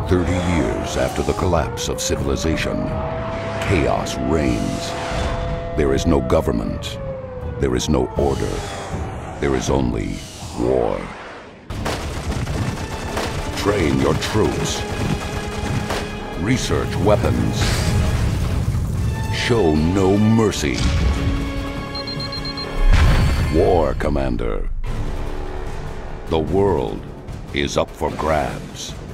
30 years after the collapse of civilization, chaos reigns. There is no government. There is no order. There is only war. Train your troops. Research weapons. Show no mercy. War, Commander. The world is up for grabs.